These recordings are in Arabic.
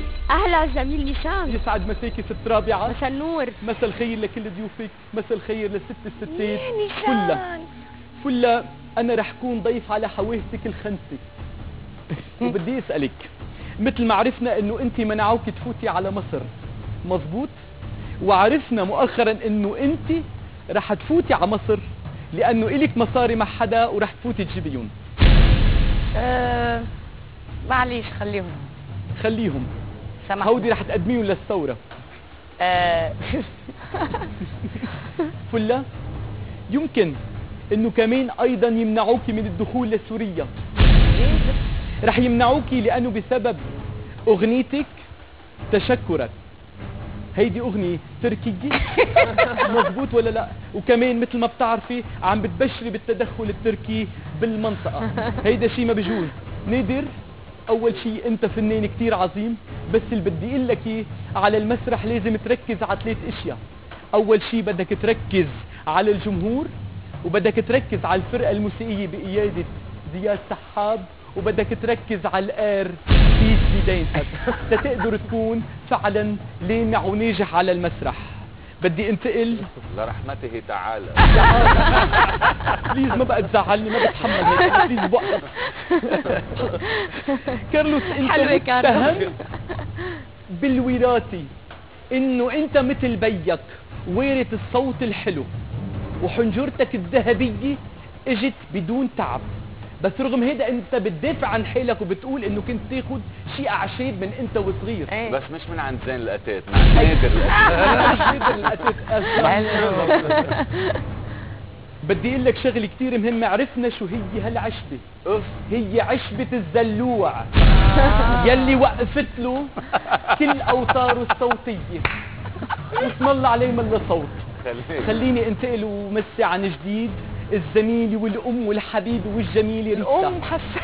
اهلا زميل نيشان. يسعد مساكي ست رابعة. مساء النور. مساء الخير لكل ضيوفك، مساء الخير لست الستات نيشان. فلا انا رح كون ضيف على حوافتك الخنسة. وبدي اسألك، مثل ما عرفنا انه انت منعوك تفوتي على مصر، مزبوط؟ وعرفنا مؤخرا انه انت رح تفوتي على مصر لانه الك مصاري مع حدا ورح تفوتي تجيبيهم. معليش خليهم سمح. هودي رح تقدميهم للثورة. فلا يمكن انه كمان ايضا يمنعوك من الدخول لسوريا. رح يمنعوك لانه بسبب اغنيتك تشكرك. هيدي اغنية تركية. مزبوط ولا لا؟ وكمان مثل ما بتعرفي عم بتبشري بالتدخل التركي بالمنطقة. هيدا شيء ما بجوز. نادر، اول شيء انت فنان كتير عظيم، بس اللي بدي اقول لك اياه على المسرح لازم تركز على 3 اشياء. اول شيء بدك تركز على الجمهور، وبدك تركز على الفرقة الموسيقية بقيادة زياد سحاب، وبدك تركز على الار بيس بدايتك تقدر تكون فعلا لامع وناجح على المسرح. بدي انتقل لرحمته تعالى. بليز ما بقى تزعلني، ما بتحمل هيك. بليز بوقف. كارلوس، انت متهم بالوراثة، انه انت مثل بيك وارث الصوت الحلو، وحنجرتك الذهبية اجت بدون تعب. بس رغم هيدا انت بتدافع عن حالك وبتقول انه كنت تاخد شيء اعشاب من انت وصغير. بس مش من عند زين القتات، من عند نادر القتات. بدي اقول لك شغله كثير مهمه. عرفنا شو هي هالعشبه. هي عشبه الزلوع يلي وقفت له كل اوتاره الصوتيه، واسم الله عليه من صوت. خليني انتقل ومسي عن جديد الزميلة والأم والحبيبة والجميلة ريتا. الأم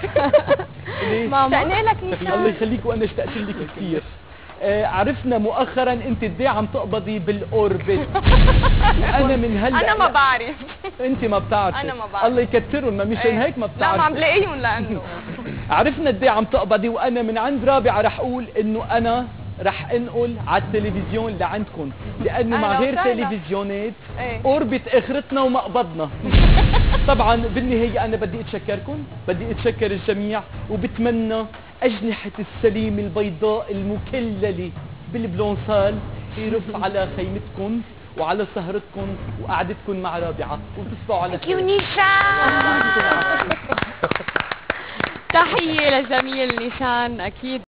اشتقنا لك نيشان. الله يخليك، وأنا اشتقت لك كثير. عرفنا مؤخرا أنت قد عم تقبضي بالأوربت. أنا من هلا أنا ما بعرف. أنت ما بتعرفي. أنا ما بعرف. الله يكثرهم، ما مشان هيك ما بتعرفي. لا ما عم بلاقيهم لأنه عرفنا قد عم تقبضي، وأنا من عند رابعة رح أقول إنه أنا رح انقل على التلفزيون لعندكم، لانه مع غير تلفزيونات اوربت اخرتنا ومقبضنا. طبعا بالنهايه انا بدي اتشكركم، بدي اتشكر الجميع، وبتمنى اجنحه السليم البيضاء المكلله بالبلونسال يرف على خيمتكم وعلى سهرتكم وقعدتكم مع رابعه، وتصبحوا على خير. تحيه لزميل نيشان اكيد.